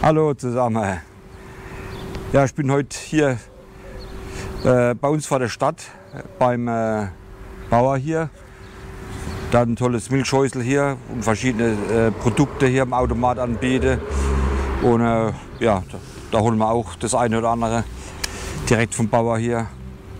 Hallo zusammen. Ja, ich bin heute hier bei uns vor der Stadt beim Bauer hier. Da ein tolles Milchschäusel hier und verschiedene Produkte hier im Automat anbieten. Und ja, da holen wir auch das eine oder andere direkt vom Bauer hier.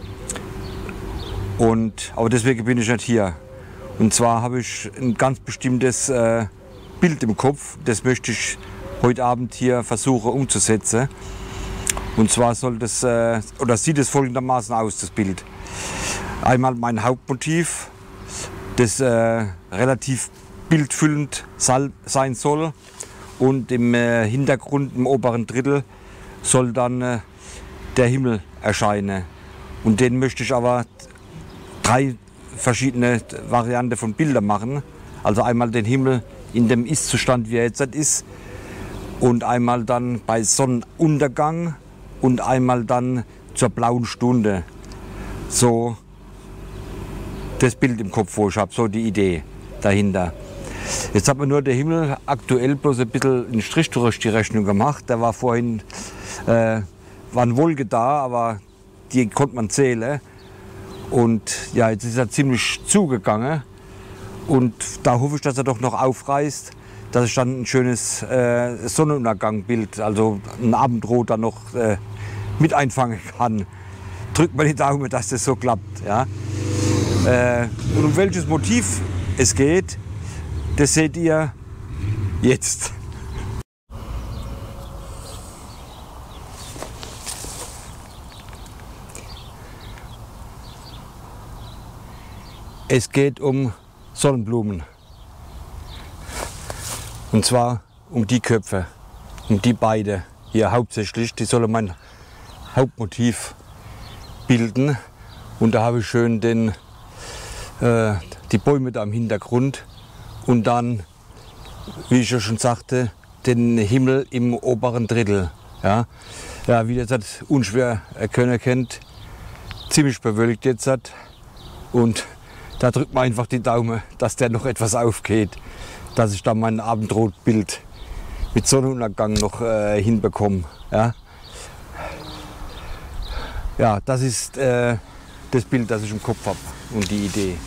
Aber deswegen bin ich nicht hier. Und zwar habe ich ein ganz bestimmtes Bild im Kopf. Das möchte ich heute Abend hier versuchen umzusetzen. Und zwar soll das, oder sieht es folgendermaßen aus, das Bild. Einmal mein Hauptmotiv, das relativ bildfüllend sein soll. Und im Hintergrund, im oberen Drittel, soll dann der Himmel erscheinen. Und den möchte ich aber 3 verschiedene Varianten von Bildern machen. Also einmal den Himmel in dem Ist-Zustand, wie er jetzt ist. Und einmal dann bei Sonnenuntergang und einmal dann zur blauen Stunde. So das Bild im Kopf, wo ich habe, so die Idee dahinter. Jetzt hat man nur der Himmel aktuell bloß ein bisschen einen Strich durch die Rechnung gemacht. Der war vorhin, waren Wolken da, aber die konnte man zählen. Und ja, jetzt ist er ziemlich zugegangen. Und da hoffe ich, dass er doch noch aufreißt, dass ich dann ein schönes Sonnenuntergangbild, also ein Abendrot dann noch mit einfangen kann. Drückt mal die Daumen, dass das so klappt. Ja? Und um welches Motiv es geht, das seht ihr jetzt. Es geht um Sonnenblumen. Und zwar um die Köpfe, um die beide hier hauptsächlich. Die sollen mein Hauptmotiv bilden. Und da habe ich schön die Bäume da im Hintergrund. Und dann, wie ich ja schon sagte, den Himmel im oberen Drittel. Ja, ja, wie ihr das unschwer erkennen könnt, ziemlich bewölkt jetzt. Und da drückt man einfach die Daumen, dass der noch etwas aufgeht, dass ich dann mein Abendrotbild mit Sonnenuntergang noch hinbekomme. Ja? Ja, das ist das Bild, das ich im Kopf habe und die Idee.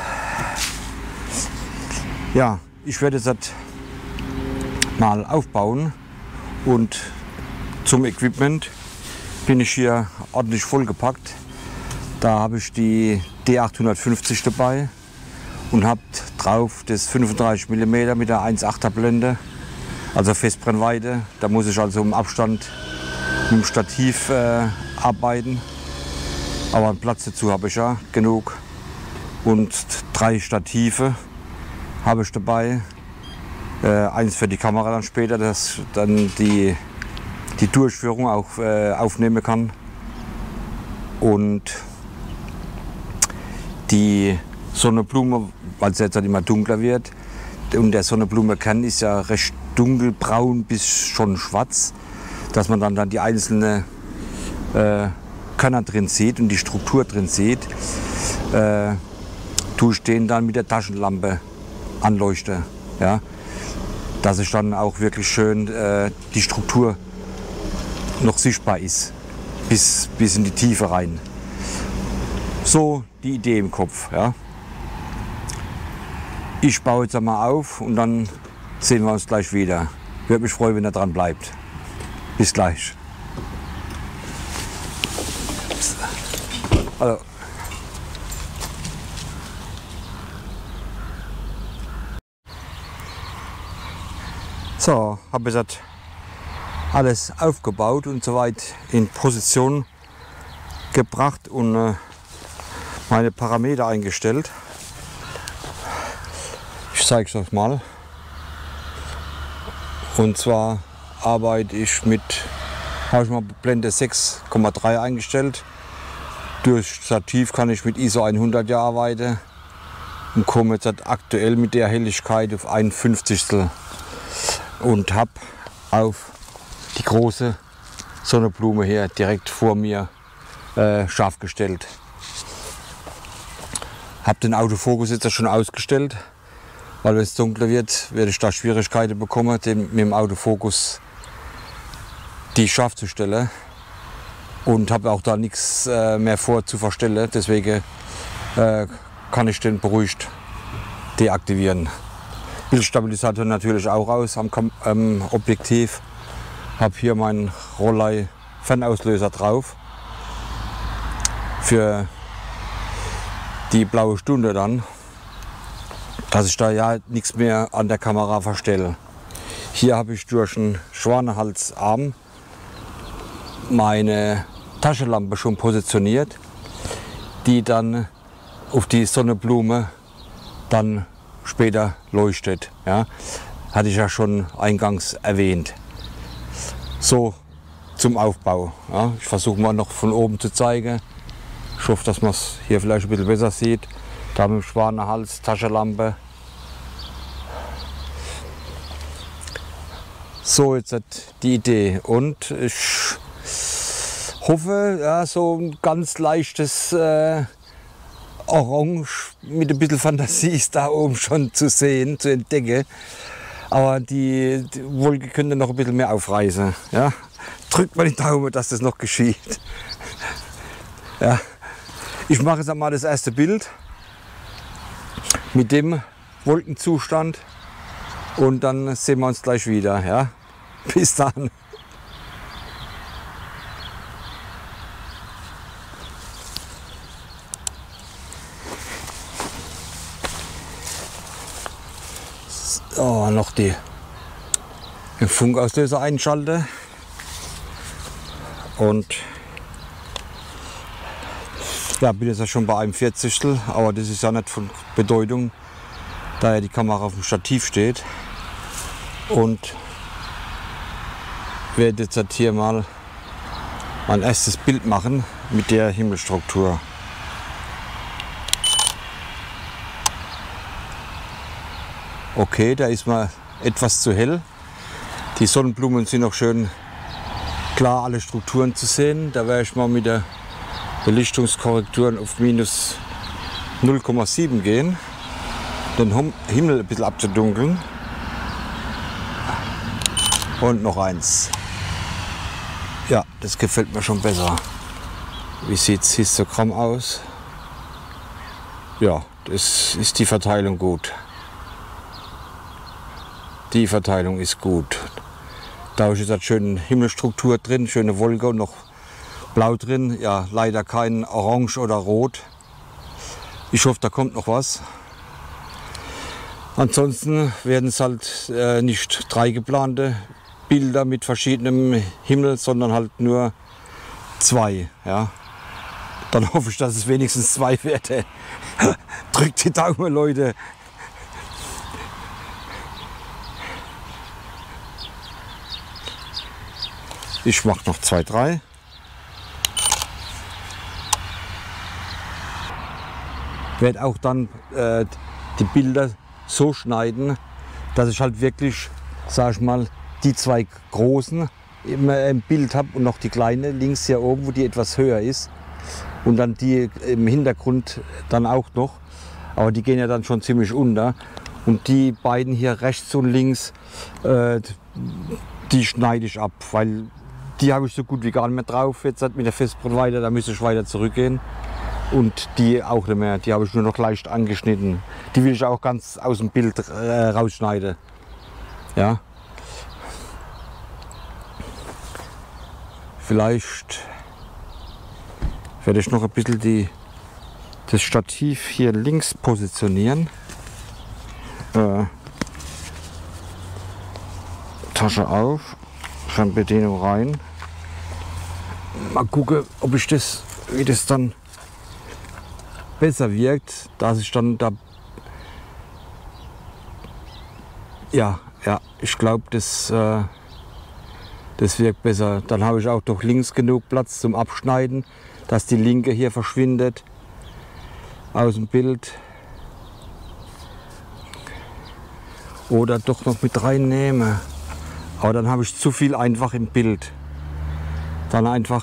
Ja, ich werde das mal aufbauen und zum Equipment bin ich hier ordentlich vollgepackt. Da habe ich die D850 dabei und habe drauf das 35 mm mit der 1,8er Blende, also Festbrennweite. Da muss ich also im Abstand mit dem Stativ arbeiten. Aber einen Platz dazu habe ich ja genug. Und 3 Stative habe ich dabei. Eins für die Kamera dann später, dass dann die Durchführung auch aufnehmen kann. Und die Sonnenblume, weil es jetzt halt immer dunkler wird, und der Sonnenblumenkern ist ja recht dunkelbraun bis schon schwarz, dass man dann die einzelnen Körner drin sieht und die Struktur drin sieht, tue ich den dann mit der Taschenlampe anleuchten, ja? Dass ich dann auch wirklich schön die Struktur noch sichtbar ist, bis in die Tiefe rein. So die Idee im Kopf. Ja. Ich baue jetzt einmal auf und dann sehen wir uns gleich wieder. Würde mich freuen, wenn er dran bleibt. Bis gleich. Hallo. So, habe jetzt alles aufgebaut und soweit in Position gebracht und meine Parameter eingestellt. Ich zeige es euch mal. Und zwar arbeite ich mit, habe ich mal Blende 6,3 eingestellt. Durch Stativ kann ich mit ISO 100 arbeiten und komme jetzt aktuell mit der Helligkeit auf 1/50 und habe auf die große Sonnenblume hier direkt vor mir scharf gestellt. Habe den Autofokus jetzt schon ausgestellt, weil wenn es dunkler wird, werde ich da Schwierigkeiten bekommen, den mit dem Autofokus die scharf zu stellen und habe auch da nichts mehr vor zu verstellen. Deswegen kann ich den beruhigt deaktivieren. Bildstabilisator natürlich auch aus am Objektiv. Habe hier meinen Rollei Fernauslöser drauf für die blaue Stunde dann, dass ich da ja nichts mehr an der Kamera verstelle. Hier habe ich durch einen Schwanenhalsarm meine Taschenlampe schon positioniert, die dann auf die Sonnenblume dann später leuchtet. Ja? Hatte ich ja schon eingangs erwähnt. So zum Aufbau. Ja? Ich versuche mal noch von oben zu zeigen. Ich hoffe, dass man es hier vielleicht ein bisschen besser sieht. Da mit dem Schwanenhals, Taschenlampe. So, jetzt die Idee. Und ich hoffe, ja, so ein ganz leichtes Orange mit ein bisschen Fantasie ist da oben schon zu sehen, zu entdecken. Aber die Wolke könnte noch ein bisschen mehr aufreißen. Ja? Drückt mal die Daumen, dass das noch geschieht. Ja. Ich mache jetzt einmal das erste Bild mit dem Wolkenzustand und dann sehen wir uns gleich wieder. Ja? Bis dann. So, noch den Funkauslöser einschalten und ja, bin jetzt ja schon bei einem 40. Aber das ist ja nicht von Bedeutung, da ja die Kamera auf dem Stativ steht. Und werde jetzt hier mal mein erstes Bild machen mit der Himmelstruktur. Okay, da ist mal etwas zu hell. Die Sonnenblumen sind noch schön klar, alle Strukturen zu sehen. Da werde ich mal mit der Belichtungskorrekturen auf minus 0,7 gehen, den Himmel ein bisschen abzudunkeln. Und noch eins. Ja, das gefällt mir schon besser. Wie sieht das Histogramm aus? Ja, das ist die Verteilung gut. Die Verteilung ist gut. Da ist jetzt schöne Himmelstruktur drin, schöne Wolke und noch Blau drin. Ja, leider kein Orange oder Rot. Ich hoffe, da kommt noch was. Ansonsten werden es halt nicht 3 geplante Bilder mit verschiedenem Himmel, sondern halt nur 2. Ja. Dann hoffe ich, dass es wenigstens 2 werden. Drückt die Daumen, Leute. Ich mache noch 2, 3. Werde auch dann die Bilder so schneiden, dass ich halt wirklich, sag ich mal, die 2 großen im Bild habe und noch die kleine links hier oben, wo die etwas höher ist. Und dann die im Hintergrund dann auch noch. Aber die gehen ja dann schon ziemlich unter. Und die beiden hier rechts und links, die schneide ich ab, weil die habe ich so gut wie gar nicht mehr drauf. Jetzt mit der Festbrennweite, da müsste ich weiter zurückgehen. Und die auch nicht mehr, die habe ich nur noch leicht angeschnitten. Die will ich auch ganz aus dem Bild rausschneiden. Ja. Vielleicht werde ich noch ein bisschen das Stativ hier links positionieren. Tasche auf, Fernbedienung rein. Mal gucken, ob ich wie das dann besser wirkt, dass ich dann da, ja, ich glaube, das wirkt besser. Dann habe ich auch doch links genug Platz zum Abschneiden, dass die linke hier verschwindet aus dem Bild. Oder doch noch mit reinnehmen. Aber dann habe ich zu viel einfach im Bild. Dann einfach,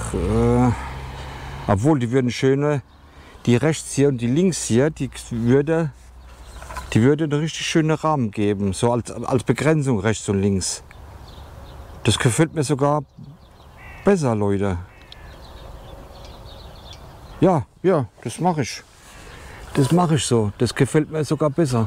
obwohl die würden schöne, die rechts hier und die links hier, die würde einen richtig schönen Rahmen geben, so als Begrenzung rechts und links. Das gefällt mir sogar besser, Leute. Ja, das mache ich. Das mache ich so. Das gefällt mir sogar besser.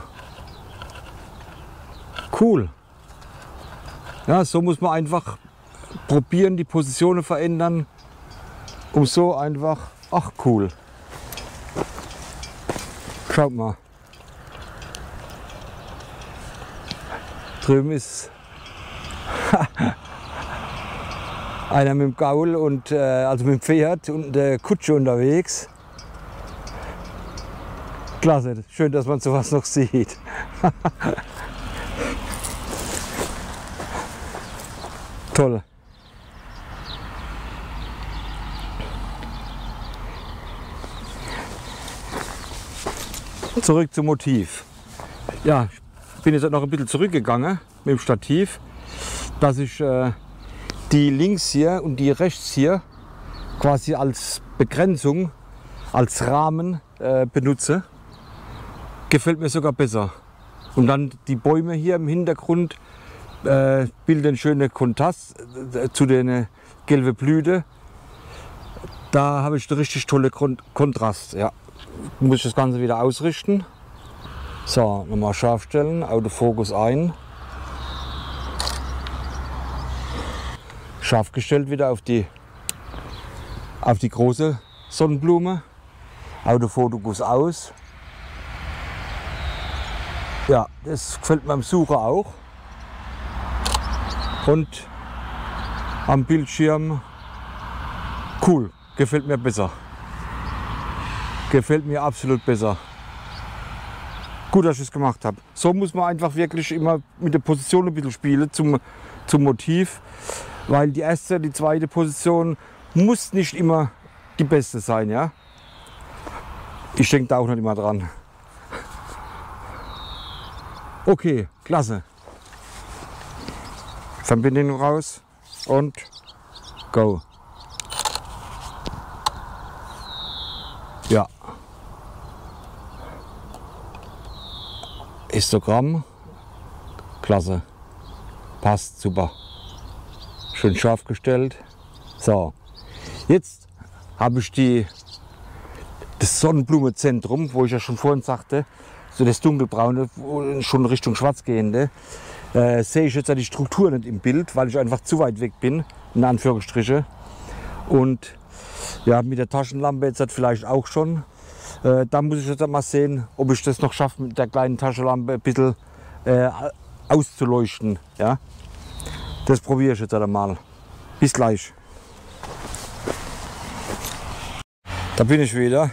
Cool. Ja, so muss man einfach probieren, die Positionen verändern, um so einfach, ach cool. Schaut mal. Drüben ist einer mit dem Gaul und also mit dem Pferd und der Kutsche unterwegs. Klasse, schön, dass man sowas noch sieht. Toll. Zurück zum Motiv. Ja, ich bin jetzt noch ein bisschen zurückgegangen mit dem Stativ, dass ich die links hier und die rechts hier quasi als Begrenzung, als Rahmen benutze. Gefällt mir sogar besser. Und dann die Bäume hier im Hintergrund bilden einen schönen Kontrast zu den gelben Blüten. Da habe ich einen richtig tollen Kontrast. Ja. Muss ich das Ganze wieder ausrichten. So, nochmal scharf stellen, Autofokus ein. Scharf gestellt wieder auf die große Sonnenblume. Autofokus aus. Ja, das gefällt meinem Sucher auch. Und am Bildschirm cool, gefällt mir besser. Gefällt mir absolut besser. Gut, dass ich es gemacht habe. So muss man einfach wirklich immer mit der Position ein bisschen spielen zum Motiv. Weil die erste, die zweite Position muss nicht immer die beste sein. Ja? Ich denke da auch nicht immer dran. Okay, klasse. Verbindung raus und go. Ja. Histogramm. Klasse. Passt super. Schön scharf gestellt. So. Jetzt habe ich das Sonnenblumenzentrum, wo ich ja schon vorhin sagte, so das dunkelbraune, schon Richtung schwarz gehende, sehe ich jetzt ja die Struktur nicht im Bild, weil ich einfach zu weit weg bin, in Anführungsstriche. Und ja, mit der Taschenlampe jetzt halt vielleicht auch schon. Da muss ich jetzt mal sehen, ob ich das noch schaffe, mit der kleinen Taschenlampe ein bisschen auszuleuchten. Ja? Das probiere ich jetzt einmal. Bis gleich. Da bin ich wieder.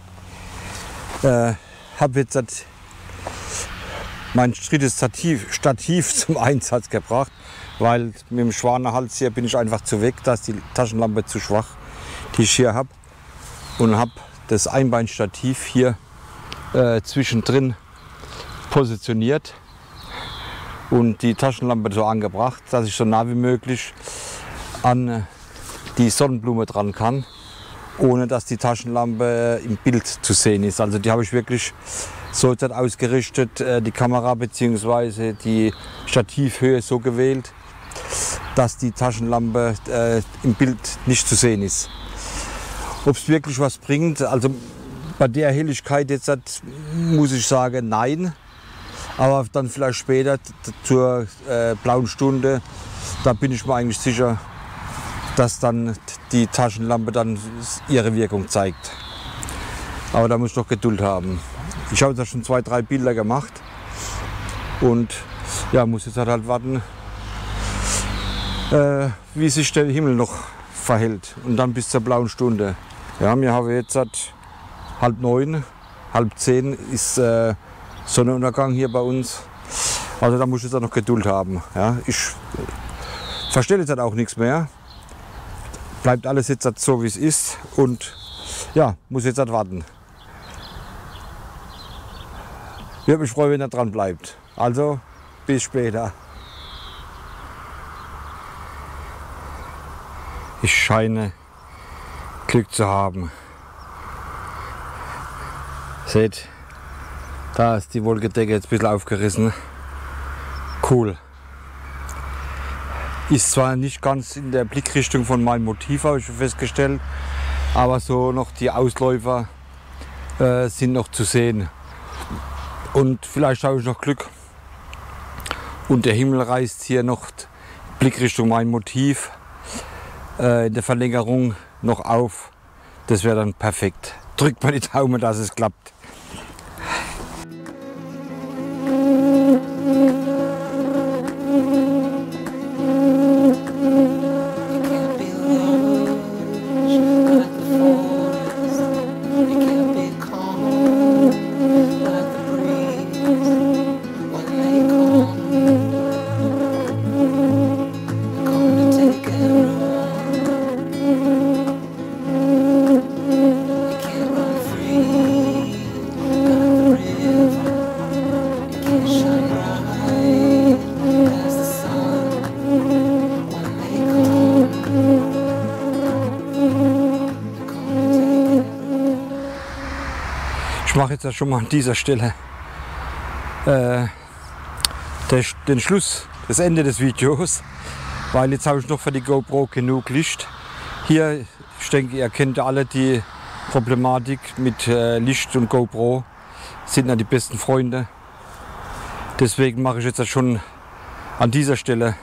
Habe jetzt mein drittes Stativ zum Einsatz gebracht, weil mit dem Schwanenhals hier bin ich einfach zu weg, da ist die Taschenlampe zu schwach, die ich hier habe. Und habe das Einbeinstativ hier zwischendrin positioniert und die Taschenlampe so angebracht, dass ich so nah wie möglich an die Sonnenblume dran kann, ohne dass die Taschenlampe im Bild zu sehen ist. Also die habe ich wirklich so ausgerichtet, die Kamera bzw. die Stativhöhe so gewählt, dass die Taschenlampe im Bild nicht zu sehen ist. Ob es wirklich was bringt, also bei der Helligkeit jetzt muss ich sagen, nein. Aber dann vielleicht später zur blauen Stunde, da bin ich mir eigentlich sicher, dass dann die Taschenlampe dann ihre Wirkung zeigt. Aber da muss ich doch Geduld haben. Ich habe jetzt schon 2, 3 Bilder gemacht und ja, muss jetzt halt warten, wie sich der Himmel noch verhält und dann bis zur blauen Stunde. Ja, wir haben jetzt 8:30, 9:30 ist Sonnenuntergang hier bei uns. Also da muss ich jetzt auch noch Geduld haben. Ja, ich verstehe jetzt auch nichts mehr. Bleibt alles jetzt so wie es ist und ja, muss jetzt warten. Würde mich freuen, wenn er dran bleibt. Also bis später. Ich scheine Glück zu haben. Seht, da ist die Wolkendecke jetzt ein bisschen aufgerissen. Cool. Ist zwar nicht ganz in der Blickrichtung von meinem Motiv, habe ich festgestellt, aber so noch die Ausläufer sind noch zu sehen. Und vielleicht habe ich noch Glück und der Himmel reißt hier noch Blickrichtung mein Motiv in der Verlängerung noch auf. Das wäre dann perfekt. Drückt mal die Daumen, dass es klappt. Ich mache jetzt schon mal an dieser Stelle den Schluss, das Ende des Videos, weil jetzt habe ich noch für die GoPro genug Licht. Hier, ich denke, ihr kennt alle die Problematik mit Licht und GoPro, sind ja die besten Freunde. Deswegen mache ich jetzt schon an dieser Stelle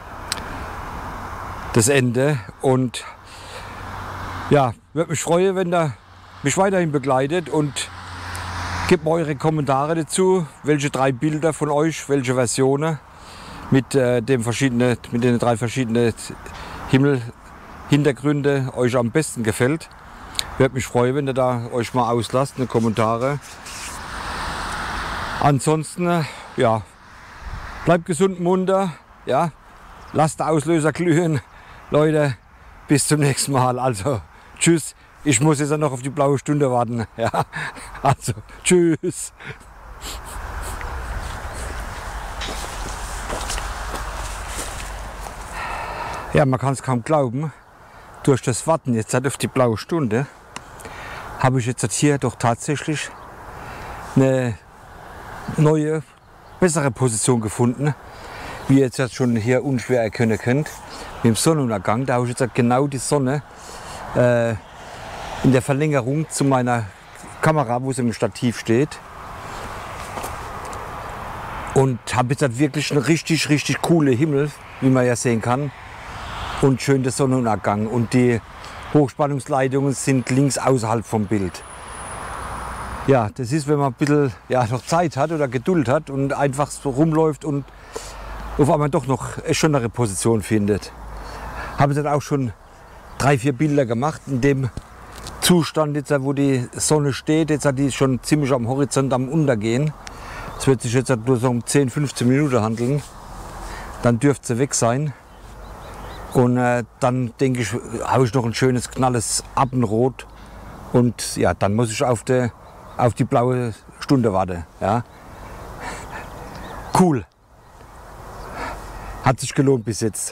das Ende und ja, würde mich freuen, wenn ihr mich weiterhin begleitet und gebt mir eure Kommentare dazu, welche 3 Bilder von euch, welche Versionen mit den 3 verschiedenen Himmelhintergründe euch am besten gefällt. Würde mich freuen, wenn ihr da euch mal auslasst, eine Kommentare. Ansonsten, ja, bleibt gesund, munter, ja, lasst den Auslöser glühen. Leute, bis zum nächsten Mal. Also, tschüss. Ich muss jetzt noch auf die blaue Stunde warten. Ja, also, tschüss. Ja, man kann es kaum glauben. Durch das Warten jetzt auf die blaue Stunde habe ich jetzt hier doch tatsächlich eine neue, bessere Position gefunden, wie ihr jetzt schon hier unschwer erkennen könnt. Mit dem Sonnenuntergang, da habe ich jetzt genau die Sonne in der Verlängerung zu meiner Kamera, wo sie im Stativ steht. Und habe jetzt wirklich einen richtig coole Himmel, wie man ja sehen kann. Und schön der Sonnenuntergang. Und die Hochspannungsleitungen sind links außerhalb vom Bild. Ja, das ist, wenn man ein bisschen noch Zeit hat oder Geduld hat und einfach so rumläuft und auf einmal doch noch eine schönere Position findet. Habe dann auch schon 3, 4 Bilder gemacht in dem Zustand, jetzt, wo die Sonne steht. Jetzt hat die schon ziemlich am Horizont am Untergehen. Es wird sich jetzt nur so um 10, 15 Minuten handeln. Dann dürfte sie weg sein. Und dann denke ich, habe ich noch ein schönes, knalles Abendrot. Und ja, dann muss ich auf die blaue Stunde warten. Ja. Cool. Hat sich gelohnt bis jetzt.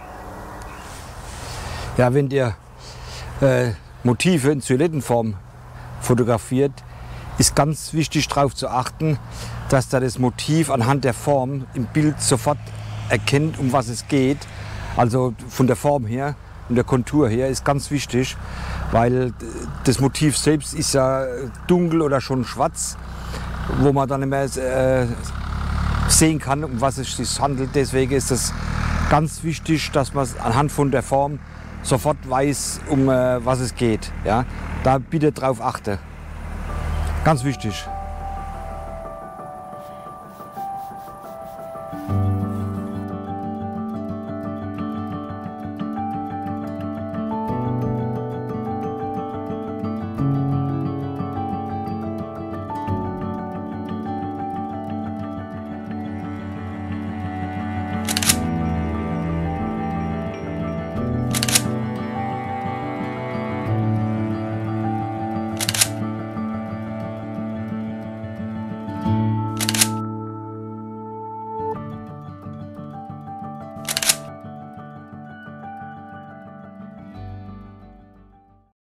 Ja, wenn ihr Motive in Silhouettenform fotografiert, ist ganz wichtig darauf zu achten, dass da das Motiv anhand der Form im Bild sofort erkennt, um was es geht. Also von der Form her und der Kontur her ist ganz wichtig, weil das Motiv selbst ist ja dunkel oder schon schwarz, wo man dann nicht mehr sehen kann, um was es sich handelt. Deswegen ist es ganz wichtig, dass man anhand von der Form sofort weiß, um was es geht. Ja? Da bitte drauf achten. Ganz wichtig.